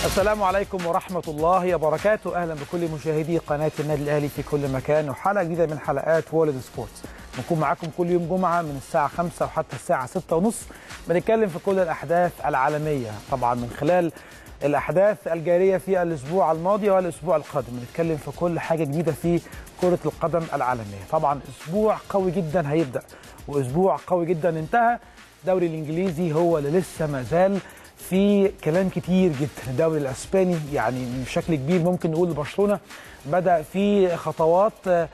السلام عليكم ورحمة الله وبركاته. أهلا بكل مشاهدي قناة النادي الأهلي في كل مكان وحلقة جديدة من حلقات وورلد سبورتس. بنكون معاكم كل يوم جمعة من الساعة 5 وحتى الساعة 6:30. بنتكلم في كل الأحداث العالمية، طبعا من خلال الأحداث الجارية في الأسبوع الماضي والأسبوع القادم. بنتكلم في كل حاجة جديدة في كرة القدم العالمية. طبعا أسبوع قوي جدا هيبدأ وأسبوع قوي جدا انتهى. الدوري الإنجليزي هو اللي لسه ما زال في كلام كتير جدا. الدوري الاسباني يعني بشكل كبير ممكن نقول برشلونه بدا في خطوات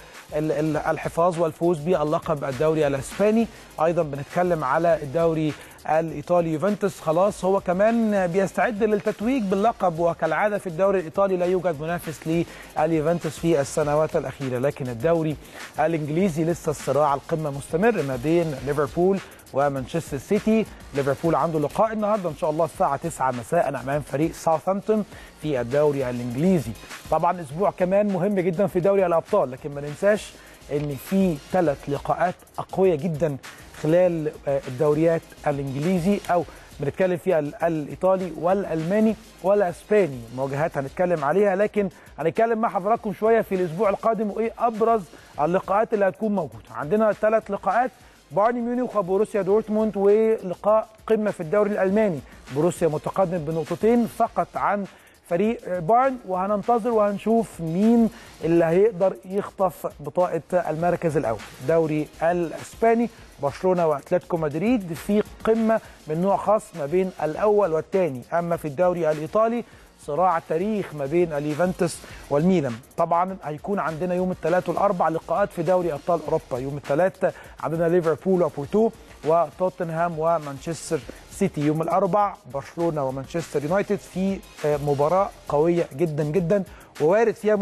الحفاظ والفوز باللقب الدوري الاسباني. ايضا بنتكلم على الدوري الايطالي، يوفنتوس خلاص هو كمان بيستعد للتتويج باللقب، وكالعاده في الدوري الايطالي لا يوجد منافس لليوفنتوس في السنوات الاخيره. لكن الدوري الانجليزي لسه الصراع القمه مستمر ما بين ليفربول ومانشستر سيتي. ليفربول عنده لقاء النهارده ان شاء الله الساعه 9 مساء امام فريق ساوثهامبتون في الدوري الانجليزي. طبعا اسبوع كمان مهم جدا في دوري الابطال، لكن ما ننساش ان في 3 لقاءات اقويه جدا خلال الدوريات الانجليزي، او بنتكلم فيها الايطالي والالماني والاسباني. مواجهات هنتكلم عليها، لكن هنتكلم مع حضراتكم شويه في الاسبوع القادم وايه ابرز اللقاءات اللي هتكون موجوده. عندنا 3 لقاءات: بايرن ميونخ وبوروسيا دورتموند، ولقاء قمه في الدوري الالماني بروسيا متقدم بنقطتين فقط عن فريق بايرن، وهننتظر وهنشوف مين اللي هيقدر يخطف بطاقه المركز الاول. الدوري الاسباني برشلونه واتلتيكو مدريد في قمه من نوع خاص ما بين الاول والثاني. اما في الدوري الايطالي صراع التاريخ ما بين اليوفنتوس والميلان. طبعا هيكون عندنا يوم الثلاث والاربع لقاءات في دوري ابطال اوروبا. يوم الثلاث عندنا ليفربول وبورتو وتوتنهام ومانشستر سيتي. يوم الاربع برشلونه ومانشستر يونايتد في مباراه قويه جدا جدا، ووارد فيها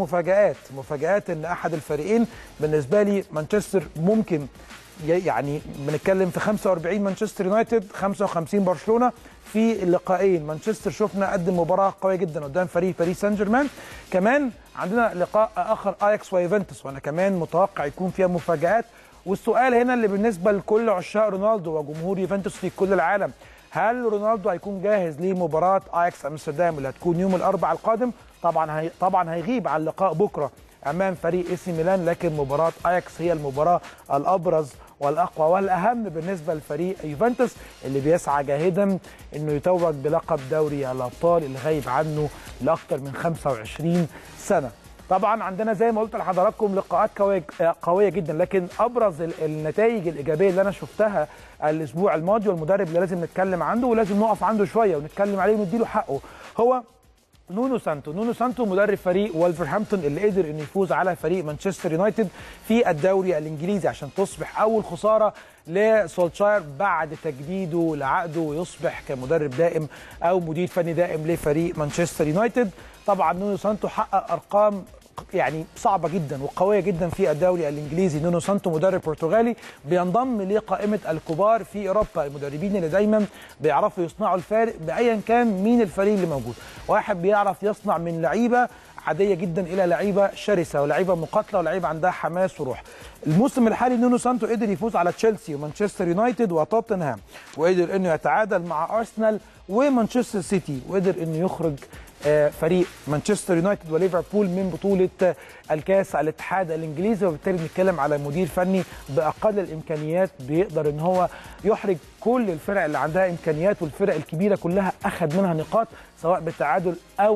مفاجآت ان احد الفريقين، بالنسبه لي مانشستر، ممكن يعني بنتكلم في 45 مانشستر يونايتد 55 برشلونه في اللقاءين. مانشستر شفنا قدم مباراه قويه جدا قدام فريق باريس سان جيرمان. كمان عندنا لقاء اخر اياكس ويوفنتوس، وانا كمان متوقع يكون فيها مفاجآت. والسؤال هنا اللي بالنسبه لكل عشاق رونالدو وجمهور يوفنتوس في كل العالم: هل رونالدو هيكون جاهز لمباراه اياكس امستردام اللي هتكون يوم الاربعاء القادم؟ طبعا هيغيب عن لقاء بكره امام فريق اي سي ميلان، لكن مباراه اياكس هي المباراه الابرز والاقوى والاهم بالنسبه لفريق يوفنتوس اللي بيسعى جاهدا انه يتوج بلقب دوري الابطال اللي غايب عنه لاكثر من 25 سنه. طبعا عندنا زي ما قلت لحضراتكم لقاءات قويه جدا، لكن ابرز النتائج الايجابيه اللي انا شفتها الاسبوع الماضي والمدرب اللي لازم نتكلم عنده ولازم نقف عنده شويه ونتكلم عليه ونديله حقه هو نونو سانتو مدرب فريق وولفرهامبتون، اللي قدر انه يفوز على فريق مانشستر يونايتد في الدوري الانجليزي عشان تصبح اول خساره لسولشاير بعد تجديده لعقده ويصبح كمدرب دائم او مدير فني دائم لفريق مانشستر يونايتد. طبعا نونو سانتو حقق ارقام يعني صعبه جدا وقويه جدا في الدوري الانجليزي. نونو سانتو مدرب برتغالي بينضم لقائمه الكبار في اوروبا، المدربين اللي دايما بيعرفوا يصنعوا الفارق بايا كان مين الفريق اللي موجود. واحد بيعرف يصنع من لعيبه عاديه جدا الى لعيبه شرسه ولعيبه مقاتله ولعيبه عندها حماس وروح. الموسم الحالي نونو سانتو قدر يفوز على تشيلسي ومانشستر يونايتد وتوتنهام، وقدر انه يتعادل مع ارسنال ومانشستر سيتي، وقدر انه يخرج فريق مانشستر يونايتد وليفربول من بطولة الكاس الاتحاد الانجليزي. وبالتالي بنتكلم على مدير فني باقل الامكانيات بيقدر ان هو يحرج كل الفرق اللي عندها امكانيات، والفرق الكبيره كلها اخذ منها نقاط سواء بالتعادل او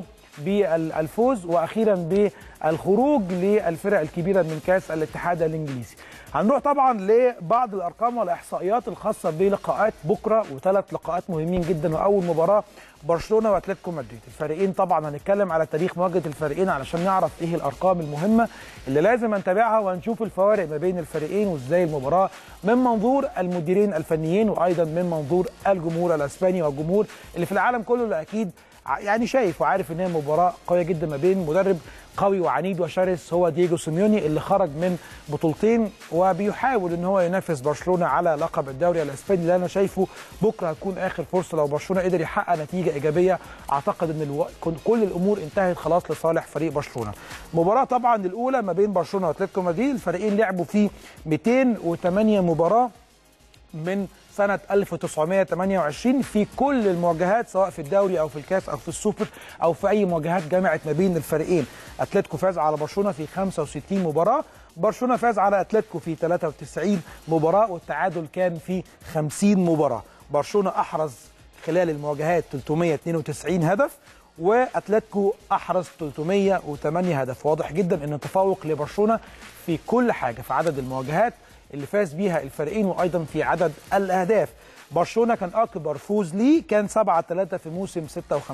بالفوز، واخيرا بالخروج للفرق الكبيره من كاس الاتحاد الانجليزي. هنروح طبعا لبعض الارقام والاحصائيات الخاصه بلقاءات بكره، و3 لقاءات مهمين جدا. واول مباراه برشلونه واتلتيكو مدريد. الفريقين طبعا هنتكلم على تاريخ مواجهه الفريقين علشان نعرف ايه الارقام المهمه اللي لازم نتابعها، وهنشوف الفوارق ما بين الفريقين وازاي المباراه من منظور المديرين الفنيين، وايضا من منظور الجمهور الاسباني والجمهور اللي في العالم كله اللي اكيد يعني شايف وعارف ان هي مباراه قويه جدا ما بين مدرب قوي وعنيد وشرس هو دييجو سيميوني، اللي خرج من بطولتين وبيحاول ان هو ينافس برشلونه على لقب الدوري الاسباني، اللي انا شايفه بكره هتكون اخر فرصه لو برشلونه قدر يحقق نتيجه ايجابيه. اعتقد ان كل الامور انتهت خلاص لصالح فريق برشلونه. مباراه طبعا الاولى ما بين برشلونه واتلتيكو مدريد، الفريقين لعبوا فيه 208 مباراه من سنه 1928 في كل المواجهات، سواء في الدوري او في الكاس او في السوبر او في اي مواجهات جمعت ما بين الفريقين. اتلتيكو فاز على برشلونه في 65 مباراه، برشلونه فاز على اتلتيكو في 93 مباراه، والتعادل كان في 50 مباراه. برشلونه احرز خلال المواجهات 392 هدف، واتلتيكو احرز 308 هدف. واضح جدا ان تفوق لبرشلونه في كل حاجه، في عدد المواجهات اللي فاز بيها الفريقين، وايضا في عدد الاهداف. برشلونه كان اكبر فوز ليه كان 7-3 في موسم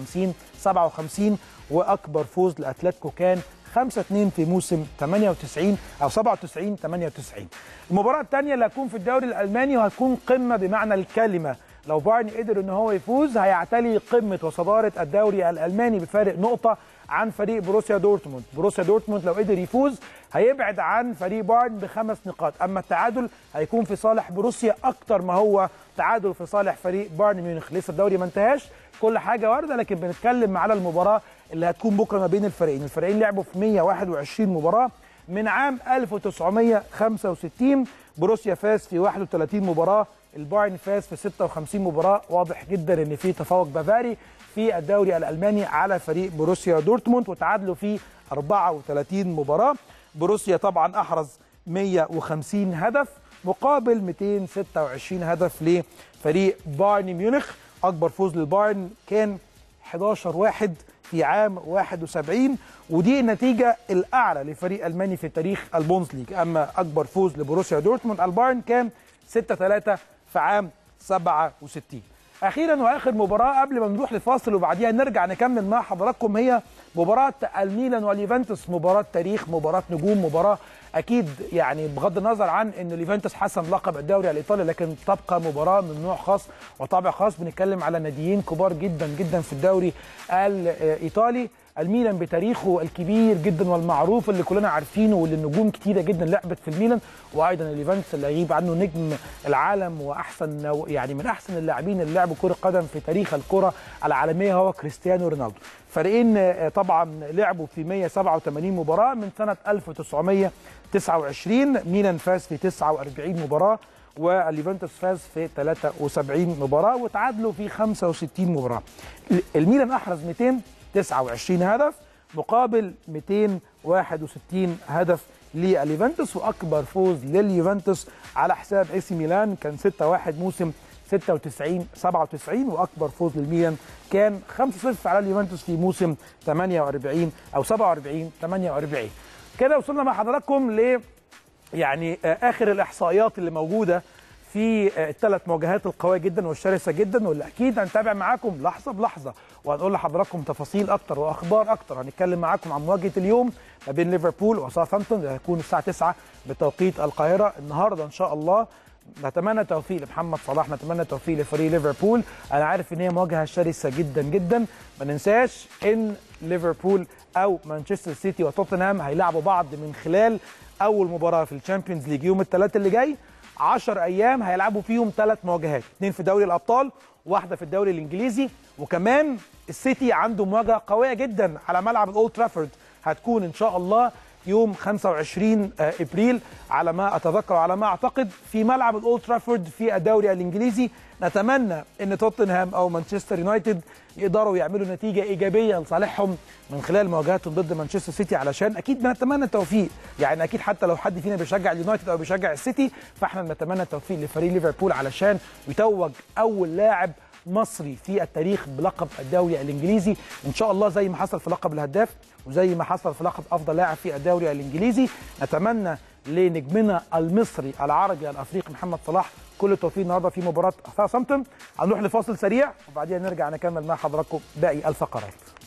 56-57، واكبر فوز لاتلتيكو كان 5-2 في موسم 98 او 97-98. المباراه الثانيه اللي هتكون في الدوري الالماني وهتكون قمه بمعنى الكلمه. لو بايرن قدر ان هو يفوز هيعتلي قمه وصداره الدوري الالماني بفارق نقطه عن فريق بروسيا دورتموند. بروسيا دورتموند لو قدر يفوز هيبعد عن فريق بايرن ب5 نقاط، اما التعادل هيكون في صالح بروسيا اكتر ما هو تعادل في صالح فريق بايرن ميونخ. لسه الدوري ما انتهاش، كل حاجه وارده، لكن بنتكلم على المباراه اللي هتكون بكره ما بين الفريقين. الفريقين لعبوا في 121 مباراه من عام 1965. بروسيا فاز في 31 مباراه، البايرن فاز في 56 مباراه. واضح جدا ان في تفوق بافاري في الدوري الالماني على فريق بروسيا دورتموند، وتعادلوا في 34 مباراه. بروسيا طبعا احرز 150 هدف مقابل 226 هدف لفريق بايرن ميونخ. اكبر فوز للبايرن كان 11-1 في عام 71، ودي النتيجه الاعلى لفريق الماني في تاريخ البوندسليج. اما اكبر فوز لبروسيا دورتموند البايرن كان 6-3 في عام 67. اخيرا واخر مباراه قبل ما نروح لفاصل وبعديها نرجع نكمل مع حضراتكم هي مباراه الميلان واليوفنتوس. مباراه تاريخ، مباراه نجوم، مباراه اكيد يعني بغض النظر عن ان اليوفنتوس حسم لقب الدوري الايطالي، لكن تبقى مباراه من نوع خاص وطابع خاص. بنتكلم على ناديين كبار جدا جدا في الدوري الايطالي. الميلان بتاريخه الكبير جدا والمعروف اللي كلنا عارفينه، واللي النجوم كتيره جدا لعبت في الميلان، وايضا اليوفنتوس اللي هيغيب عنه نجم العالم واحسن يعني من احسن اللاعبين اللي لعبوا كره قدم في تاريخ الكره العالميه هو كريستيانو رونالدو. فريقين طبعا لعبوا في 187 مباراه من سنه 1929. ميلان فاز في 49 مباراه، واليوفنتوس فاز في 73 مباراه، وتعادلوا في 65 مباراه. الميلان احرز 229 هدف مقابل 261 هدف لليوفنتوس، واكبر فوز لليوفنتوس على حساب اي سي ميلان كان 6-1 موسم 96-97، واكبر فوز للميلان كان 5-0 على اليوفنتوس في موسم 48 او 47-48. كده وصلنا مع حضراتكم ل يعني اخر الاحصائيات اللي موجوده في الثلاث مواجهات القويه جدا والشرسه جدا، واللي اكيد هنتابع معاكم لحظه بلحظه، وهنقول لحضراتكم تفاصيل اكتر واخبار اكتر. هنتكلم معاكم عن مواجهه اليوم ما بين ليفربول وساوثهامبتون اللي هتكون الساعه 9 بتوقيت القاهره النهارده ان شاء الله. نتمنى التوفيق لمحمد صلاح، نتمنى التوفيق لفريق ليفربول. انا عارف ان هي مواجهه شرسه جدا جدا. ما ننساش ان ليفربول او مانشستر سيتي وتوتنهام هيلعبوا بعض من خلال اول مباراه في الشامبيونز ليج يوم الثلاث اللي جاي. 10 ايام هيلعبوا فيهم 3 مواجهات، 2 في دوري الابطال وواحده في الدوري الانجليزي. وكمان السيتي عنده مواجهه قويه جدا على ملعب الاولد ترافورد، هتكون ان شاء الله يوم 25 ابريل على ما اتذكر وعلى ما اعتقد في ملعب الاولد ترافورد في الدوري الانجليزي. نتمنى ان توتنهام او مانشستر يونايتد يقدروا يعملوا نتيجه ايجابيه لصالحهم من خلال مواجهاتهم ضد مانشستر سيتي، علشان اكيد بنتمنى التوفيق. يعني اكيد حتى لو حد فينا بيشجع اليونايتد او بيشجع السيتي، فاحنا بنتمنى التوفيق لفريق ليفربول علشان يتوج اول لاعب مصري في التاريخ بلقب الدوري الانجليزي ان شاء الله، زي ما حصل في لقب الهداف وزي ما حصل في لقب افضل لاعب في الدوري الانجليزي. نتمنى لنجمنا المصري العربي الافريقي محمد صلاح كل التوفيق النهارده في مباراه ساوثهامبتون. هنروح لفاصل سريع وبعدين نرجع نكمل مع حضراتكم باقي الفقرات.